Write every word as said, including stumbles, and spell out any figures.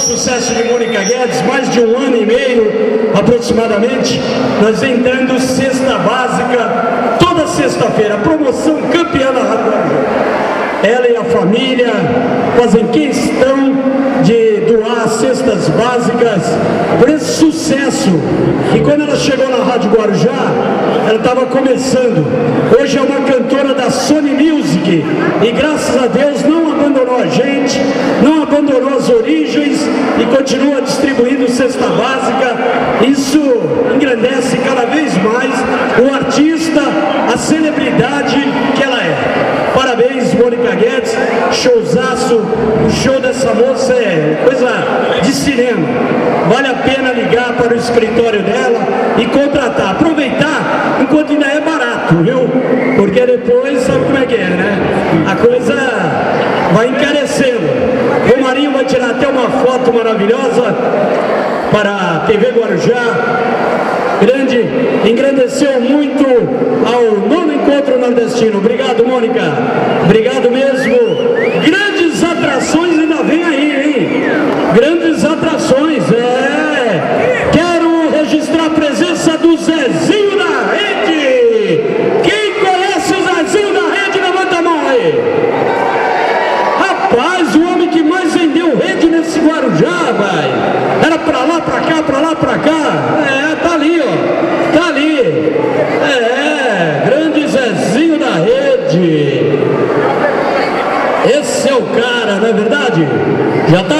sucesso de Mônica Guedes, mais de um ano e meio aproximadamente, nós vem dando cesta básica toda sexta-feira, promoção campeã da Rádio Guarujá. Ela e a família fazem questão de doar cestas básicas por esse sucesso. E quando ela chegou na Rádio Guarujá, ela estava começando. Hoje é uma cantora da Sony Music e graças a Deus não abandonou a gente, não abandonou as origens e continua distribuindo cesta básica. Isso engrandece cada vez mais o artista, a celebridade que ela é. Parabéns, Mônica Guedes, showzaço. O show dessa moça é coisa de cinema. Vale a pena ligar para o escritório dela e contratar, aproveitar enquanto ainda é barato, viu? Porque depois sabe como é que é, né? A coisa vai encarecendo. O Marinho vai tirar até uma foto maravilhosa para a T V Guarujá. Grande, engrandeceu muito ao nono encontro nordestino. Obrigado, Mônica. Obrigado mesmo. Grandes atrações ainda vem aí, hein? Grandes atrações, é. Quero registrar a presença do Zezinho da Rede. Quem conhece o Zezinho da Rede, levanta a mão aí. Rapaz, o homem que mais vendeu rede nesse Guarujá, vai. Era pra lá, pra cá, pra lá, pra cá. É, tá ali, ó. Tá ali. É, grande Zezinho da Rede. Esse é o cara, não é verdade? Já tá